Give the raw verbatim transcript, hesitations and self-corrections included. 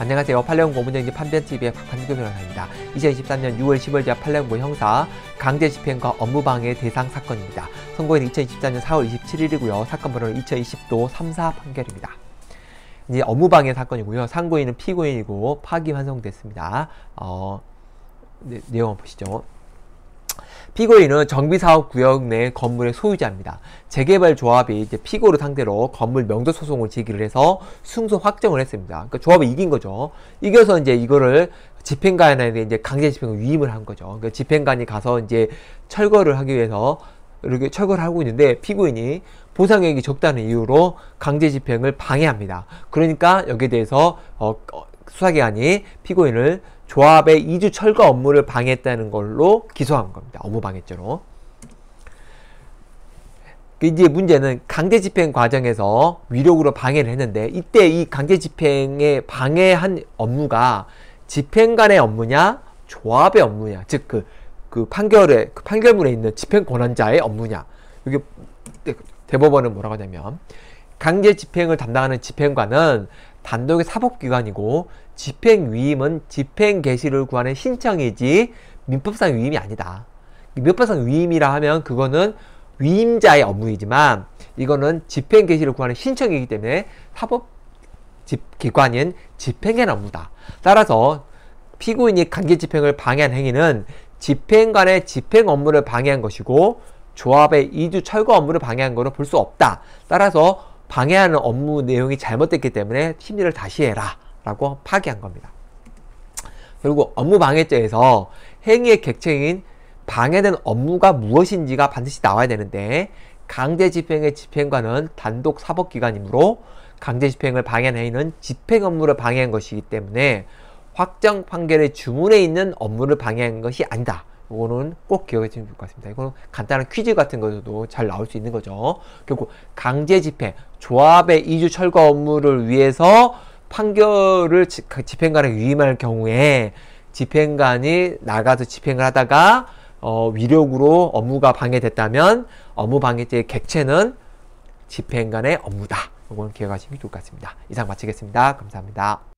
안녕하세요. 판례공 고문정지 판변티비의 박판규 변호사입니다. 이천이십삼년 유월 십오일자 판례공고 형사 강제집행과 업무방해 대상 사건입니다. 선고일은 이천이십사년 사월 이십칠일이고요. 사건 번호는 이천이십도 삼사 판결입니다. 이제 업무방해 사건이고요. 상고인은 피고인이고 파기 환송됐습니다. 어, 네, 내용 한번 보시죠. 피고인은 정비사업구역 내 건물의 소유자입니다. 재개발 조합이 이제 피고를 상대로 건물 명도 소송을 제기를 해서 승소 확정을 했습니다. 그러니까 조합이 이긴 거죠. 이겨서 이제 이거를 집행관에 이제 강제 집행을 위임을 한 거죠. 그러니까 집행관이 가서 이제 철거를 하기 위해서 이렇게 철거를 하고 있는데 피고인이 보상액이 적다는 이유로 강제 집행을 방해합니다. 그러니까 여기에 대해서 어, 수사기관이 피고인을 조합의 이주 철거 업무를 방해했다는 걸로 기소한 겁니다. 업무방해죄로. 이제 문제는 강제집행 과정에서 위력으로 방해를 했는데 이때 이 강제집행에 방해한 업무가 집행관의 업무냐 조합의 업무냐, 즉 그 그 판결에 그 판결문에 있는 집행 권한자의 업무냐. 이게 대법원은 뭐라고 하냐면 강제집행을 담당하는 집행관은 단독의 사법기관이고 집행위임은 집행개시를 구하는 신청이지 민법상 위임이 아니다. 민법상 위임이라 하면 그거는 위임자의 업무이지만 이거는 집행개시를 구하는 신청이기 때문에 사법기관인 집행의 업무다. 따라서 피고인이 강제집행을 방해한 행위는 집행관의 집행 업무를 방해한 것이고 조합의 이주 철거 업무를 방해한 거로 볼 수 없다. 따라서 방해하는 업무 내용이 잘못됐기 때문에 심리를 다시 해라 라고 파기한 겁니다. 그리고 업무방해죄에서 행위의 객체인 방해된 업무가 무엇인지가 반드시 나와야 되는데 강제집행의 집행관은 단독 사법기관이므로 강제집행을 방해한 행위는 집행 업무를 방해한 것이기 때문에 확정 판결의 주문에 있는 업무를 방해한 것이 아니다. 이거는 꼭 기억해 주시면 좋을 것 같습니다. 이거는 간단한 퀴즈 같은 것도 잘 나올 수 있는 거죠. 결국 강제집행, 조합의 이주 철거 업무를 위해서 판결을 집행관에 위임할 경우에 집행관이 나가서 집행을 하다가 어, 위력으로 업무가 방해됐다면 업무방해죄의 객체는 집행관의 업무다. 이건 기억하시면 좋을 것 같습니다. 이상 마치겠습니다. 감사합니다.